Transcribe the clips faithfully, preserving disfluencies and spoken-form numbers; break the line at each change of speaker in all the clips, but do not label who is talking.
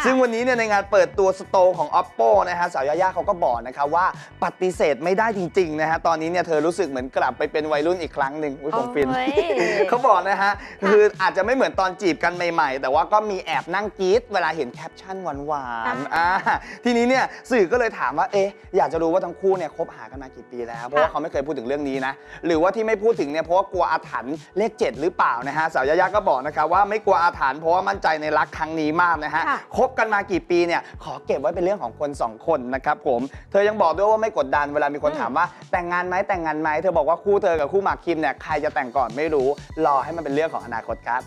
ซึ่งวันนี้เนี่ยในงานเปิดตัวสโตร์ของ Oppo นะฮะสาวยาย่าเขาก็บอกนะคะว่าปฏิเสธไม่ได้จริงๆนะฮะตอนนี้เนี่ยเธอรู้สึกเหมือนกลับไปเป็นวัยรุ่นอีกครั้งหนึ่งผมฟินเขาบอกนะฮะคืออาจจะไม่เหมือนตอนจีบกันใหม่ๆแต่ว่าก็มีแอบนั่งกรี๊ดเวลาเห็นแคปชั่นหวานๆอ่าทีนี้เนี่ยสื่อก็เลยถามว่าเอ๊ะอยากจะรู้ว่าทั้งคู่เนี่ยคบหากันมากี่ปีแล้วเพราะว่าเขาไม่เคยพูดถึงเรื่องนี้นะหรือว่าที่ไม่พูดถึงเนี่ยเพราะว่ากลัวอาถรรพ์เลขเจ็ดหรือเปล่านะฮะสาวยาย่าก็บอกนะคะว่าไม่กลัวอาถรรพ์เพราะว่ามั่นใจในรักครั้งนี้มากนะฮะคบกันมากี่ปีเนี่ยขอเก็บไว้เป็นเรื่องของคนสองคนนะครับผมเธอยังบอกด้วยว่าไม่กดดันเวลามีคนถามว่าแต่งงานไหมแต่งงานไหมเธอบอกว่าคู่เธอกับคู่หมากคิมเนี่ยใครจะแต่งก่อนไม่รู้รอให้มันเป็นเรื่องของอนาคตครับ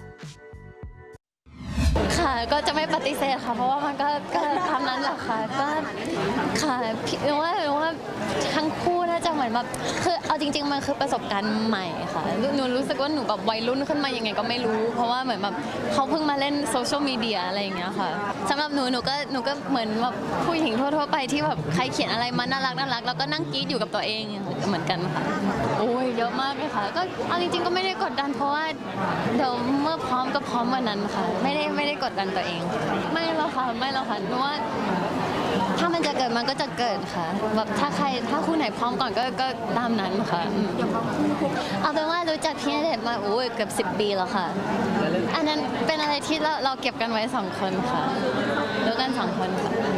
ค่ะก็จะไม่ปฏิเสธค่ะเพราะว่ามันก็ก็ทำนั้นแหละค่ะก็ค่ะหนูว่าหนูว่าทั้งคู่น่าจะเหมือนแบบคือเอาจริงๆมันคือประสบการณ์ใหม่ค่ะหนูรู้สึกว่าหนูแบบวัยรุ่นขึ้นมายังไงก็ไม่รู้เพราะว่าเหมือนแบบเขาเพิ่งมาเล่นโซเชียลมีเดียอะไรอย่างเงี้ยค่ะสำหรับหนูหนูก็หนูก็เหมือนแบบผู้หญิงทั่วๆไปที่แบบใครเขียนอะไรมาน่ารักน่ารักแล้วก็นั่งกรี๊ดอยู่กับตัวเองเหมือนกันค่ะโอ้ยเยอะมากเลยค่ะก็เอาจริงๆก็ไม่ได้กดดันเพราะว่าเดี๋ยวเมื่อพร้อมก็พร้อมวันนั้นค่ะไม่ได้ไม่ได้กดดันตัวเองไม่หรอกค่ะไม่หรอกค่ะเพราะว่าถ้ามันจะเกิดมันก็จะเกิดค่ะแบบถ้าใครถ้าคู่ไหนพร้อมก่อนก็ก็ตามนั้นค่ะเอาเป็นว่ารู้จักพี่ณเดชน์มาโอ้ยเกือบสิบปีแล้วค่ะอันนั้นเป็นอะไรที่เราเราเก็บกันไว้สองคนค่ะรู้กันสองคนค่ะ